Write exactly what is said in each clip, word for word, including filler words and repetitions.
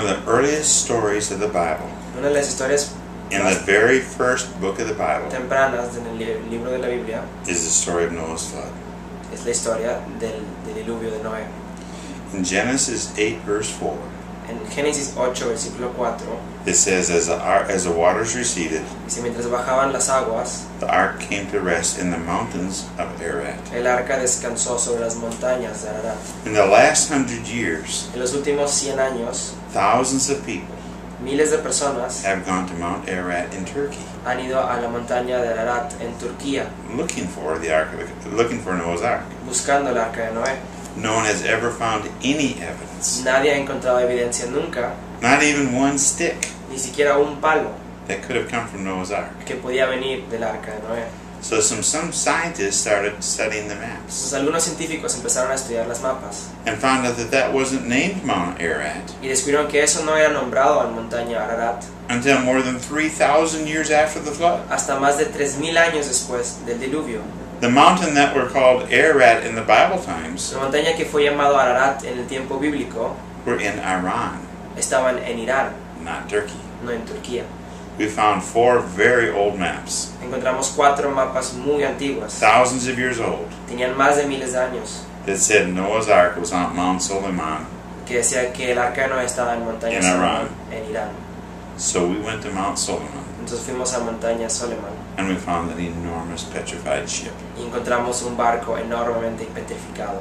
the earliest stories of the Bible, Una de las historias in the very first book of the Bible, tempranas en el li- libro de la Biblia is the story of Noah's flood. es la historia del, del diluvio de Noé. In Genesis eight, verse four, En Génesis ocho, versículo cuatro, it says, as the, ar- as the waters receded, dice: mientras bajaban las aguas, the ark came to rest in the mountains of Ararat. el arca descansó sobre las montañas de Ararat. In the last hundred years, En los últimos cien años, thousands of people miles de personas have gone to Mount Ararat in Turkey, han ido a la montaña de Ararat en Turquía looking for the ark, of the, looking for Noah's ark. buscando el arca de Noé. No one has ever found any evidence, Nadie ha encontrado evidencia nunca, not even one stick, ni siquiera un palo, that could have come from Noah's ark. que podía venir del arca de Noé. So some, some scientists started studying the maps Entonces algunos científicos empezaron a estudiar las mapas and found out that that wasn't named Mount Ararat y descubrieron que eso no era nombrado en montaña Ararat until more than three thousand years after the flood. hasta más de tres mil años después del diluvio. The mountain that were called Ararat in the Bible times La montaña que fue llamado Ararat en el tiempo bíblico were in Iran, estaban en Irán, not Turkey. no en Turquía. We found four very old maps, Encontramos cuatro mapas muy antiguas, thousands of years old, tenían más de miles de años, that said Noah's Ark was on Mount Solomon. que decía que el arca no estaba en montaña En Solomon, Irán. en Irán. So we went to Mount Solomon Entonces fuimos a montaña Solomon and we found an enormous petrified ship. y encontramos un barco enormemente petrificado.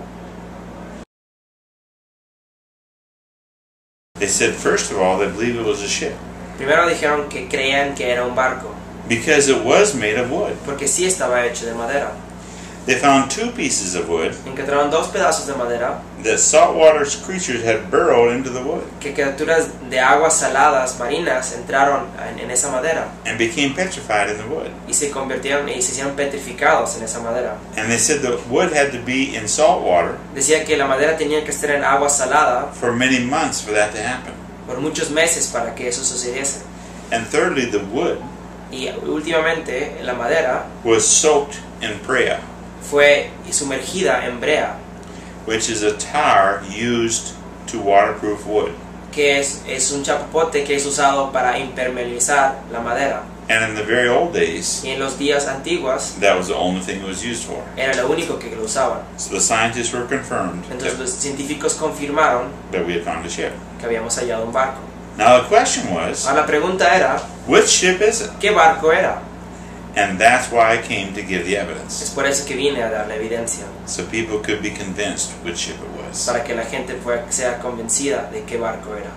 They said, first of all, they believed it was a ship Primero dijeron que creían que era un barco, because it was made of wood. porque sí estaba hecho de madera. They found two pieces of wood Encontraron dos pedazos de madera that saltwater creatures had burrowed into the wood que criaturas de aguas saladas marinas entraron en, en esa madera and became petrified in the wood. y se convirtieron y se hicieron petrificados en esa madera. And they said the wood had to be in salt water Decía que la madera tenía que estar en agua salada for many months for that to happen. por muchos meses para que eso sucediese. And thirdly, the wood Y últimamente la madera was soaked in brea, fue sumergida en brea, which is a tar used to waterproof wood. que es, es un chapopote que es usado para impermeabilizar la madera. And in the very old days, Y en los días antiguos that was the only thing it was used for. era lo único que lo usaban. So the scientists were confirmed Entonces that, los científicos confirmaron that we had found a ship. que habíamos hallado un barco. Now the question was, Ahora la pregunta era, which ship is it? ¿qué barco era? And that's why I came to give the Es evidence, por eso que vine a dar la evidencia, so people could be convinced which ship it was. para que la gente fuera, sea convencida de qué barco era.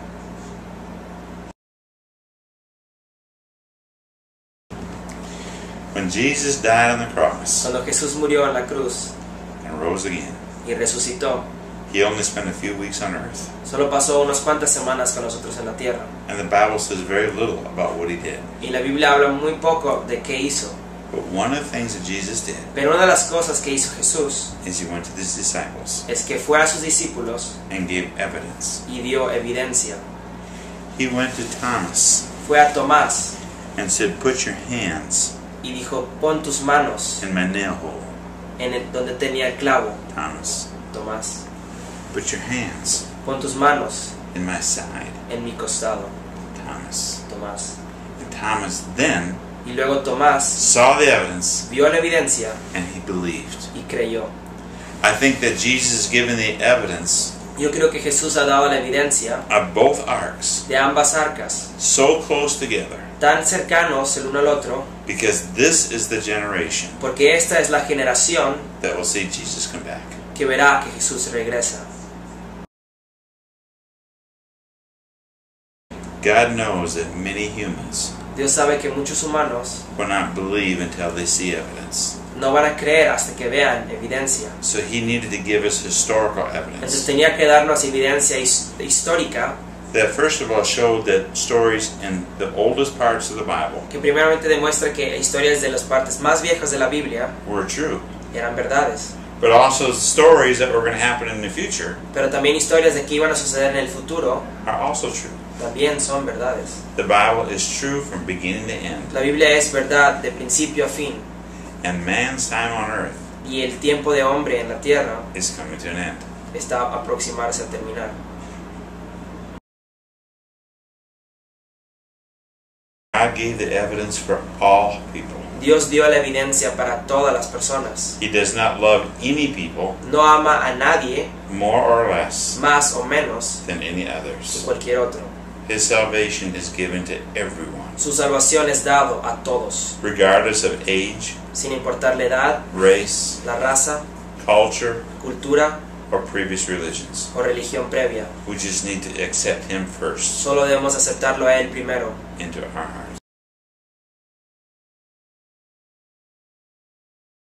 When Jesus died on the cross Cuando Jesús murió en la cruz and rose again, y resucitó, he only spent a few weeks on earth. solo pasó unas cuantas semanas con nosotros en la tierra. And the Bible says very little about what he did. Y la Biblia habla muy poco de qué hizo. But one of the things that Jesus did Pero una de las cosas que hizo Jesús is he went to his disciples es que fue a sus discípulos and gave evidence. y dio evidencia. He went to Thomas Fue a Tomás and said, put your hands y dijo, pon tus manos in my nail hole. en el, donde tenía el clavo. Thomas, Tomás, put your hands pon tus manos in my side. en mi costado. Thomas. Tomás. And Thomas then Y luego Tomás saw the evidence vio la evidencia and he believed. y creyó. I think that Jesus is giving the evidence Yo creo que Jesús ha dado la evidencia of both arcs de ambas arcas, so close together tan cercanos el uno al otro, because this is the generation porque esta es la generación that will see Jesus come back. que verá que Jesús regresa. God knows that many humans Dios sabe que muchos humanos will not believe until they see evidence. no van a creer hasta que vean evidencia. So he needed to give us historical Entonces evidence tenía que darnos evidencia his- histórica that first of all showed that stories in the oldest parts of the Bible que primeramente demuestra que historias de las partes más viejas de la Biblia were true, eran verdades, but also stories that were going to happen in the future pero también historias de que iban a suceder en el futuro are also true. también son verdades. The Bible is true from beginning to end, La Biblia es verdad de principio a fin and man's time on earth y el tiempo de hombre en la tierra is coming to an end. está a aproximarse a terminar. God gave the evidence for all people. Dios dio la evidencia para todas las personas. He does not love any people No ama a nadie more or less más o menos than any que others. cualquier otro. His salvation is given to everyone, Su salvación es dado a todos, regardless of age, sin importar la edad, race, la raza, culture, cultura or previous religions. o religión previa. We just need to accept Him first Solo debemos aceptarlo a Él primero into our hearts.